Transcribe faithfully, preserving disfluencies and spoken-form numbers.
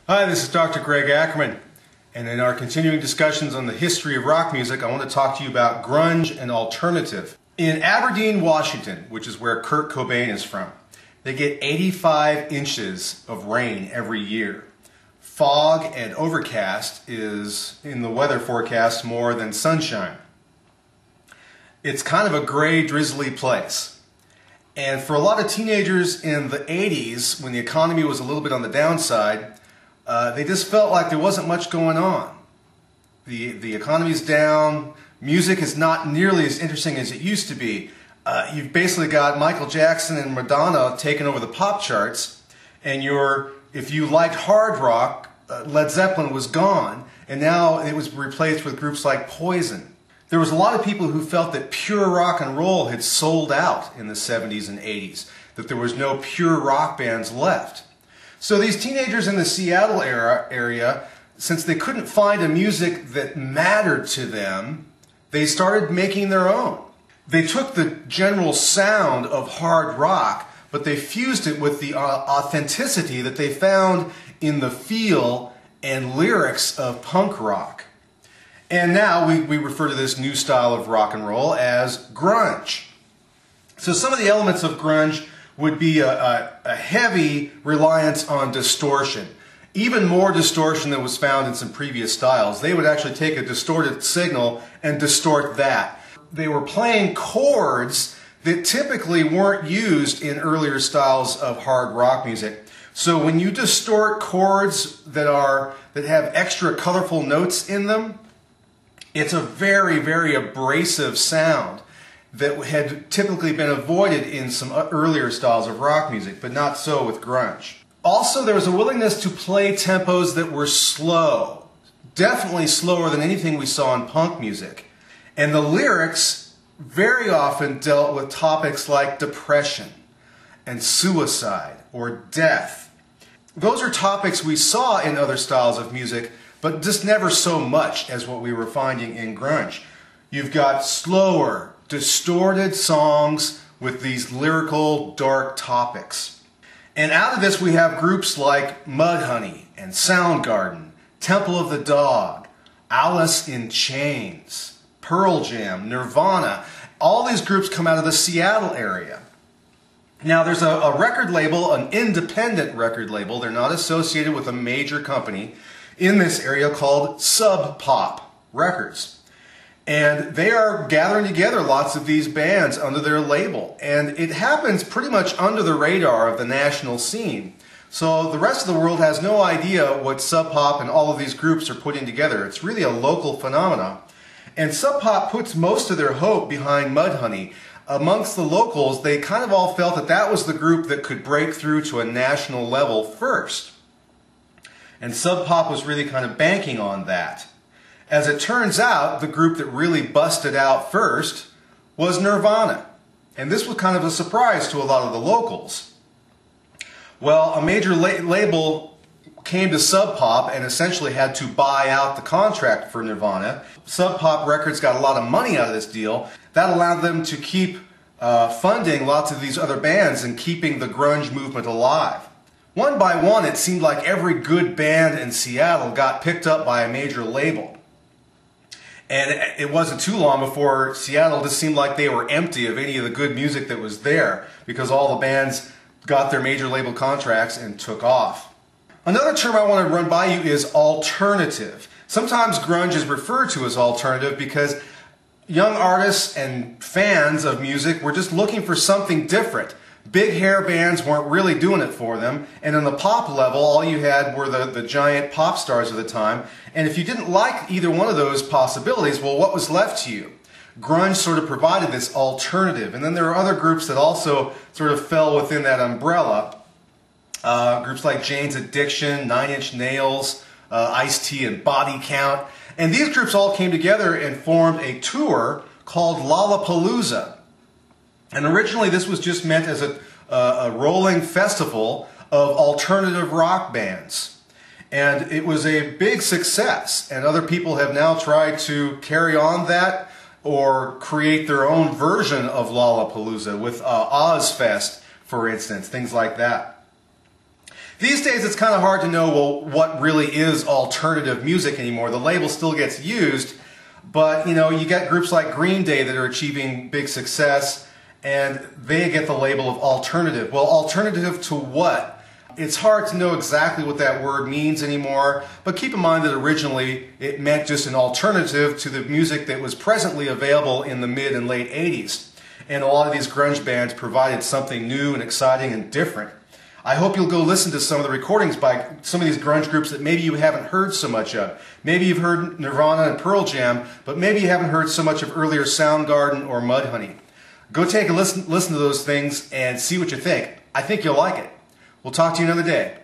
Hi, this is Doctor Gregg Akkerman, and in our continuing discussions on the history of rock music, I want to talk to you about grunge and alternative. In Aberdeen, Washington, which is where Kurt Cobain is from, they get eighty-five inches of rain every year. Fog and overcast is, in the weather forecast, more than sunshine. It's kind of a gray, drizzly place. And for a lot of teenagers in the eighties, when the economy was a little bit on the downside, uh, they just felt like there wasn't much going on. The, the economy's down, music is not nearly as interesting as it used to be. Uh, you've basically got Michael Jackson and Madonna taking over the pop charts, and you're, if you liked hard rock, uh, Led Zeppelin was gone, and now it was replaced with groups like Poison. There was a lot of people who felt that pure rock and roll had sold out in the seventies and eighties, that there was no pure rock bands left. So these teenagers in the Seattle era, area, since they couldn't find a music that mattered to them, they started making their own. They took the general sound of hard rock, but they fused it with the uh, authenticity that they found in the feel and lyrics of punk rock. And now we, we refer to this new style of rock and roll as grunge. So some of the elements of grunge would be a, a, a heavy reliance on distortion. Even more distortion than was found in some previous styles. They would actually take a distorted signal and distort that. They were playing chords that typically weren't used in earlier styles of hard rock music. So when you distort chords that are that have extra colorful notes in them, it's a very, very abrasive sound that had typically been avoided in some earlier styles of rock music, but not so with grunge. Also, there was a willingness to play tempos that were slow, definitely slower than anything we saw in punk music. And the lyrics very often dealt with topics like depression and suicide or death. Those are topics we saw in other styles of music, but just never so much as what we were finding in grunge. You've got slower, distorted songs with these lyrical, dark topics. And out of this we have groups like Mudhoney and Soundgarden, Temple of the Dog, Alice in Chains, Pearl Jam, Nirvana. All these groups come out of the Seattle area. Now there's a, a record label, an independent record label, they're not associated with a major company, in this area called Sub Pop Records. And they are gathering together lots of these bands under their label. And it happens pretty much under the radar of the national scene. So the rest of the world has no idea what Sub Pop and all of these groups are putting together. It's really a local phenomenon. And Sub Pop puts most of their hope behind Mudhoney. Amongst the locals, they kind of all felt that that was the group that could break through to a national level first. And Sub Pop was really kind of banking on that. As it turns out, the group that really busted out first was Nirvana. And this was kind of a surprise to a lot of the locals. Well, a major la label came to Sub Pop and essentially had to buy out the contract for Nirvana. Sub Pop Records got a lot of money out of this deal. That allowed them to keep uh, funding lots of these other bands and keeping the grunge movement alive. One by one, it seemed like every good band in Seattle got picked up by a major label. And it wasn't too long before Seattle just seemed like they were empty of any of the good music that was there, because all the bands got their major label contracts and took off. Another term I want to run by you is alternative. Sometimes grunge is referred to as alternative because young artists and fans of music were just looking for something different. Big hair bands weren't really doing it for them, and on the pop level, all you had were the, the giant pop stars of the time, and if you didn't like either one of those possibilities, well, what was left to you? Grunge sort of provided this alternative, and then there are other groups that also sort of fell within that umbrella. Uh, groups like Jane's Addiction, Nine Inch Nails, uh, Ice-T and Body Count, and these groups all came together and formed a tour called Lollapalooza. And originally this was just meant as a, uh, a rolling festival of alternative rock bands. And it was a big success, and other people have now tried to carry on that or create their own version of Lollapalooza with uh, Ozfest, for instance, things like that. These days it's kind of hard to know, well, what really is alternative music anymore. The label still gets used, but you know, you get groups like Green Day that are achieving big success, and they get the label of alternative. Well, alternative to what? It's hard to know exactly what that word means anymore, but keep in mind that originally it meant just an alternative to the music that was presently available in the mid and late eighties. And a lot of these grunge bands provided something new and exciting and different. I hope you'll go listen to some of the recordings by some of these grunge groups that maybe you haven't heard so much of. Maybe you've heard Nirvana and Pearl Jam, but maybe you haven't heard so much of earlier Soundgarden or Mudhoney. Go take a listen, listen to those things and see what you think. I think you'll like it. We'll talk to you another day.